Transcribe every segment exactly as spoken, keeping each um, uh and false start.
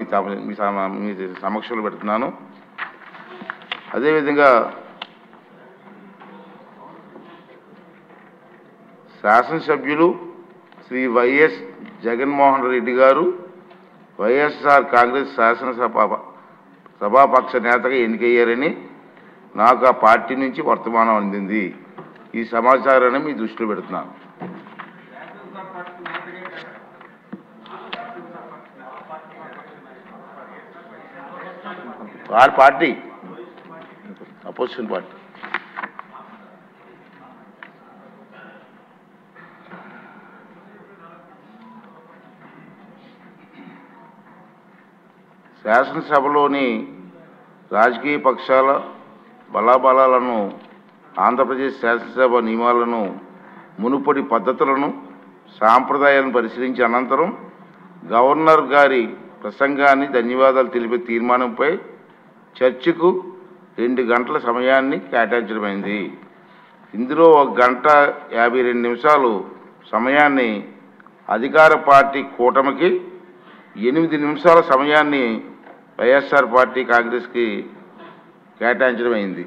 మీ మీ సమక్షంలో పెడుతున్నాను. అదేవిధంగా శాసనసభ్యులు శ్రీ వైఎస్ జగన్మోహన్ రెడ్డి గారు వైఎస్ఆర్ కాంగ్రెస్ శాసనసభ సభాపక్ష నేతగా ఎన్నికయ్యారని నాకు ఆ పార్టీ నుంచి వర్తమానం అందింది. ఈ సమాచారాన్ని మీ దృష్టిలో పెడుతున్నాను. వారి పార్టీ అపోజిషన్ పార్టీ. శాసనసభలోని రాజకీయ పక్షాల బలాబలాలను, ఆంధ్రప్రదేశ్ శాసనసభ నియమాలను, మునుపటి పద్ధతులను, సాంప్రదాయాలను పరిశీలించిన అనంతరం గవర్నర్ గారి ప్రసంగాన్ని ధన్యవాదాలు తెలిపే తీర్మానంపై చర్చకు రెండు గంటల సమయాన్ని కేటాయించడమైంది. ఇందులో ఒక గంట యాభై రెండు నిమిషాలు సమయాన్ని అధికార పార్టీ కూటమికి, ఎనిమిది నిమిషాల సమయాన్ని వైఎస్ఆర్ పార్టీ కాంగ్రెస్కి కేటాయించడమైంది.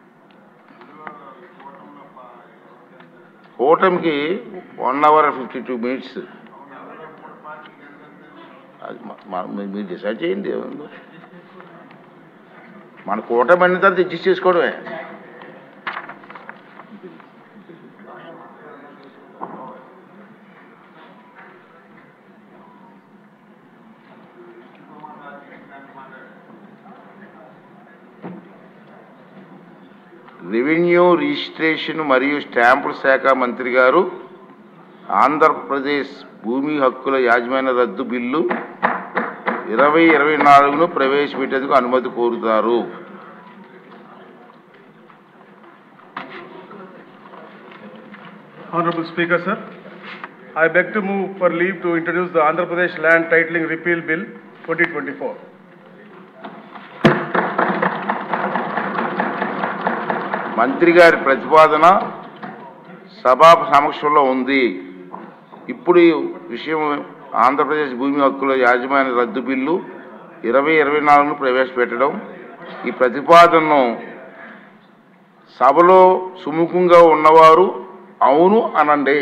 కూటమికి one hour fifty two minutes అది మీరు డిసైడ్ చేయండి. మన కూటమి అన్ని తర్వాత అడ్జస్ట్ చేసుకోవడమే. రెవెన్యూ రిజిస్ట్రేషన్ మరియు స్టాంపుల శాఖ మంత్రి గారు ఆంధ్రప్రదేశ్ భూమి హక్కుల యాజమాన్య రద్దు బిల్లు ఇరవై ఇరవై నాలుగును ప్రవేశపెట్టేందుకు అనుమతి కోరుతారు. Honorable Speaker, sir, I beg to move for leave to introduce the Andhra Pradesh Land Titling Repeal Bill twenty twenty-four. మంత్రి గారి ప్రతిపాదన సభా సమక్షంలో ఉంది. ఇప్పుడు ఈ విషయం ఆంధ్రప్రదేశ్ భూమి హక్కుల యాజమాన్య రద్దు బిల్లు ఇరవై ఇరవై నాలుగును ప్రవేశపెట్టడం. ఈ ప్రతిపాదనను సభలో సుముఖంగా ఉన్నవారు అవును అనండి.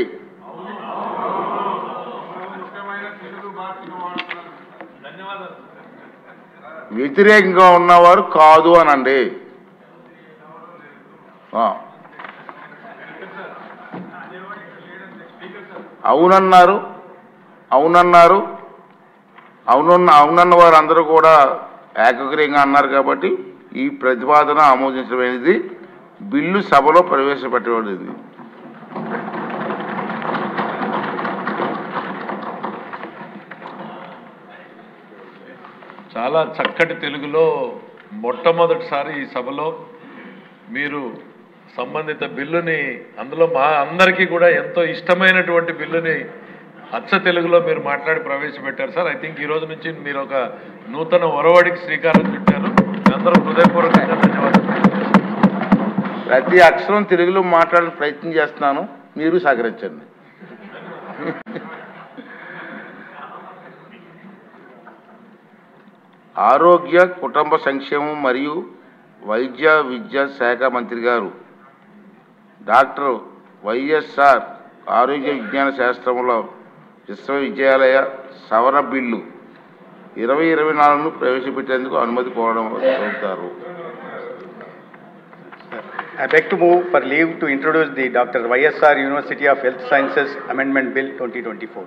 వ్యతిరేకంగా ఉన్నవారు కాదు అనండి. అవునన్నారు అవునన్నారు అవునన్న అవునన్న వారు అందరూ కూడా ఏకగ్రీయంగా అన్నారు. కాబట్టి ఈ ప్రతిపాదన ఆమోదించడమైనది. బిల్లు సభలో ప్రవేశపెట్టబడింది. చాలా చక్కటి తెలుగులో మొట్టమొదటిసారి ఈ సభలో మీరు సంబంధిత బిల్లుని, అందులో మా అందరికీ కూడా ఎంతో ఇష్టమైనటువంటి బిల్లుని అచ్చ తెలుగులో మీరు మాట్లాడి ప్రవేశపెట్టారు సార్. ఐ థింక్ ఈ రోజు నుంచి మీరు ఒక నూతన ఒరవడికి శ్రీకారం చుట్టారు. అందరూ హృదయపూర్వకంగా ధన్యవాదాలు. ప్రతి అక్షరం తెలుగులో మాట్లాడే ప్రయత్నం చేస్తున్నాను, మీరు సహకరించండి. ఆరోగ్య కుటుంబ సంక్షేమం మరియు వైద్య విద్యా శాఖ మంత్రి గారు డాక్టర్ వైఎస్ఆర్ ఆరోగ్య విజ్ఞాన శాస్త్రంలో విశ్వవిద్యాలయ సవరణ బిల్లు ఇరవై ఇరవై నాలుగును ప్రవేశపెట్టేందుకు అనుమతి కోరడం కోరుతారు. I beg to move for leave to introduce the Doctor Y S R University of Health Sciences Amendment Bill twenty twenty-four.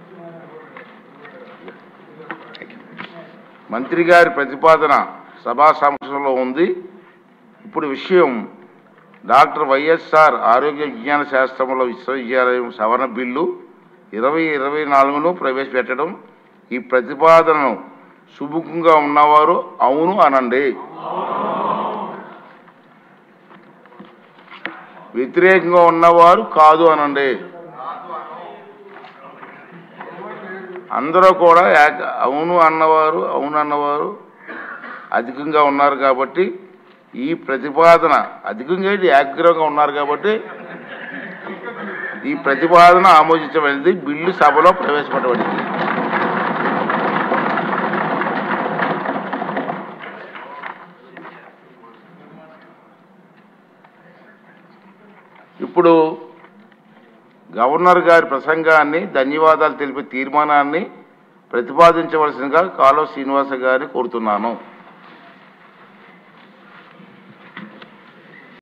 మంత్రి గారి ప్రతిపాదన సభా సమక్షంలో ఉంది. ఇప్పుడు విషయం డాక్టర్ వైఎస్ఆర్ ఆరోగ్య విజ్ఞాన శాస్త్రంలో విశ్వవిద్యాలయం సవరణ బిల్లు ఇరవై ఇరవై నాలుగును ప్రవేశపెట్టడం. ఈ ప్రతిపాదనను సుముఖంగా ఉన్నవారు అవును అనండి. వ్యతిరేకంగా ఉన్నవారు కాదు అనండి. అందరూ కూడా అవును అన్నవారు అవును అన్నవారు అధికంగా ఉన్నారు. కాబట్టి ఈ ప్రతిపాదన అధికంగా ఏకగ్రీవంగా ఉన్నారు. కాబట్టి ఈ ప్రతిపాదన ఆమోదించబడింది. బిల్లు సభలో ప్రవేశపెట్టబడింది. ఇప్పుడు గవర్నర్ గారి ప్రసంగాన్ని ధన్యవాదాలు తెలిపే తీర్మానాన్ని ప్రతిపాదించవలసిందిగా కాలువ శ్రీనివాస గారిని కోరుతున్నాను.